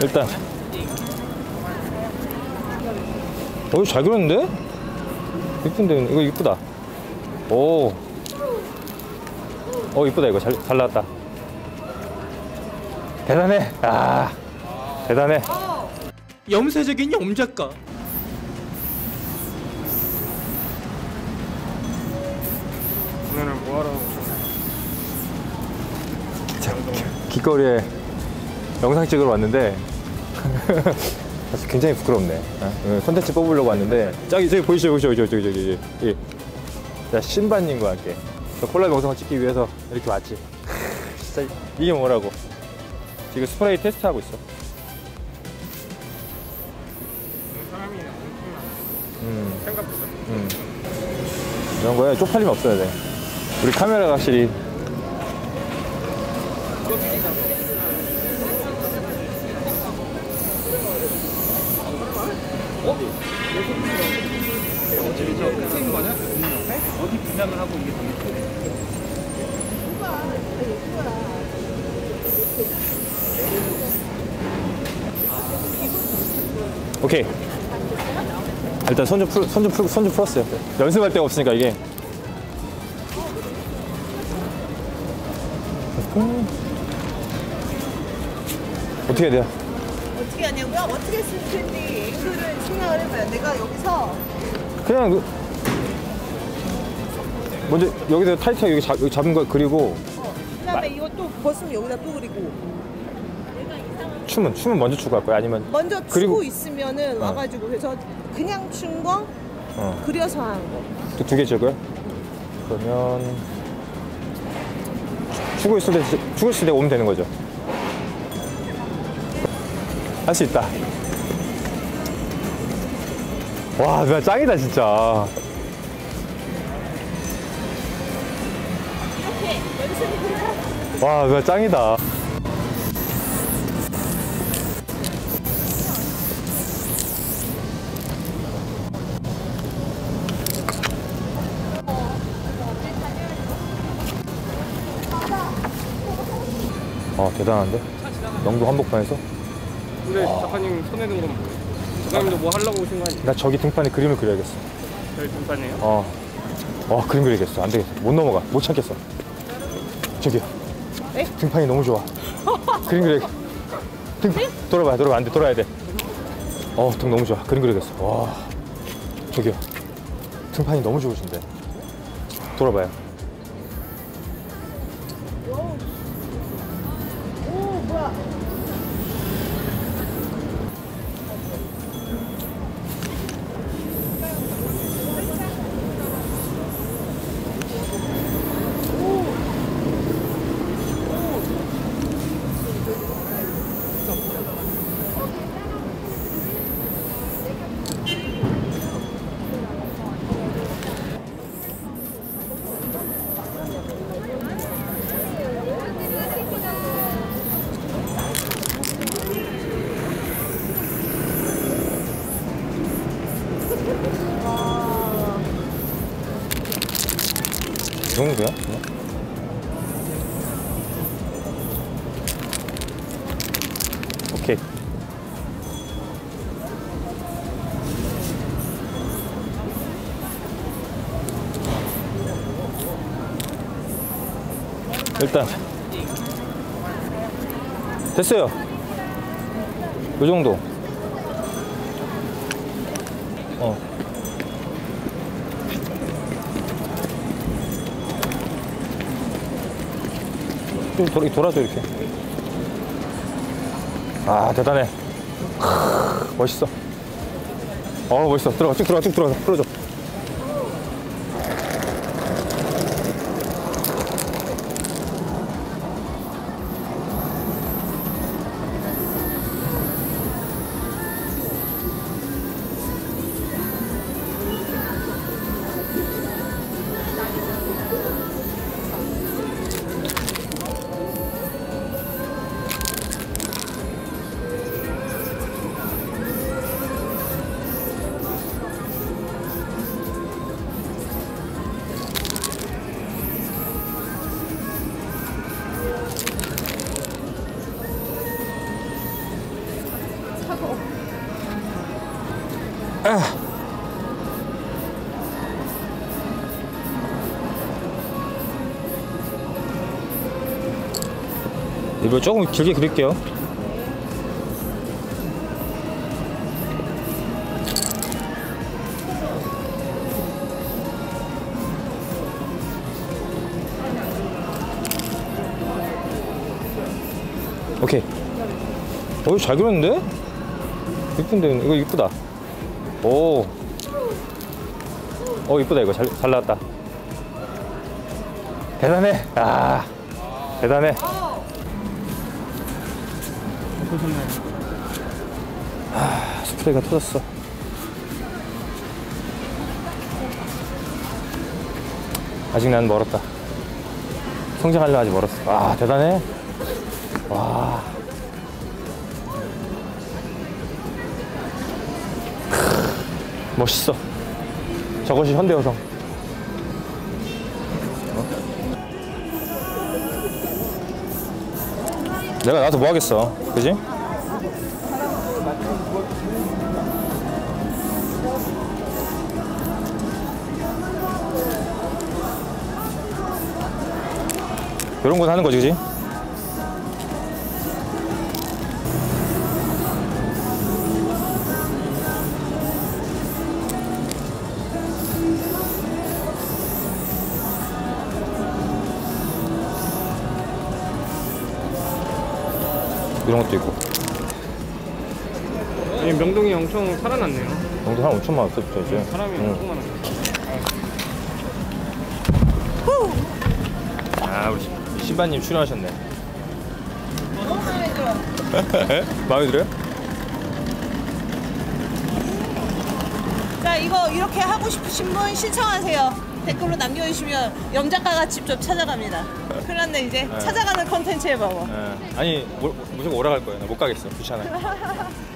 일단 잘 그렸는데? 이쁜데 이거 이쁘다. 오, 이쁘다. 이거 잘 나왔다. 대단해. 아, 대단해. 염세적인 염작가. 오늘은 뭐하러 길거리에 영상 찍으러 왔는데 사실 굉장히 부끄럽네. 콘텐츠 뽑으려고 왔는데 저기 보이시죠? 저기 자, 신바님과 함께 콜라보 영상을 찍기 위해서 이렇게 왔지. 진짜 이게 뭐라고. 지금 스프레이 테스트하고 있어. 사람이 엄청나. 생각보다. 이런 거에 쪽팔림 없어야 돼. 우리 카메라가 확실히 어디 분양을 하고 이게 오케이. 일단 손 좀 풀었어요. 연습할 데가 없으니까 이게. 어떻게 해야 돼요? 어떻게 하냐고요? 어떻게 쓸 텐지 앵글을 생각을 해봐요. 내가 여기서 그냥 먼저 여기서 타이트하게 여기 잡은 거 그리고 그 다음에 이거 또 벗으면 여기다 또 그리고 춤은 먼저 추고 할 거야? 아니면 먼저 추고 그리고 있으면은 와가지고 그래서 그냥 춘 거 그려서 하는 거. 두 개 찍어요? 그러면 추고 있을 때 오면 되는 거죠? 할 수 있다. 와, 누나 짱이다 진짜. 이렇게 연습이 와, 누나 짱이다. 대단한데? 영동 한복판에서? 근데 작가님 손에 든 건 뭐예요? 작가님도 뭐 하려고 오신 거 아니에요? 나 저기 등판에 그림을 그려야겠어. 저희 등판이에요? 그림 그려야겠어. 안 되겠어. 못 넘어가. 못 참겠어. 저기요. 네? 등판이 너무 좋아. 그림 그려야겠어. 돌아봐. 안 돼. 돌아야 돼. 등 너무 좋아. 그림 그려야겠어. 와. 저기요. 등판이 너무 좋으신데. 돌아봐요. 오 뭐야? 이 정도야? 오케이. 일단 됐어요. 이 정도. 좀 돌아줘 이렇게. 대단해. 멋있어. 멋있어. 쭉 들어가. 풀어줘. 이거 조금 길게 그릴게요. 오케이. 잘 그렸는데? 이쁜데 이거 이쁘다. 오. 이쁘다 이거 잘 나왔다. 대단해. 아 대단해. 어떠셨나요? 스프레이가 터졌어. 아직 난 멀었다. 성장하려면 아직 멀었어. 대단해. 와. 멋있어. 저것이 현대여성. 내가 나와서 뭐 하겠어, 그지? 이런 건 하는 거지, 그지? 이런 것도 있고. 아니, 명동이 엄청 살아났네요. 명동 사람 엄청 많았어, 진짜 이제. 사람이 엄청 많았어요. 우리 신바님 출연하셨네. 너무 마음에 들어. 마음에 들어요? 자, 이거 이렇게 하고 싶으신 분 신청하세요. 댓글로 남겨주시면 염작가가 직접 찾아갑니다. 큰일 났네, 이제. 찾아가는 컨텐츠 해봐봐. 아니 무조건 오라갈 거야. 나 못 가겠어. 귀찮아.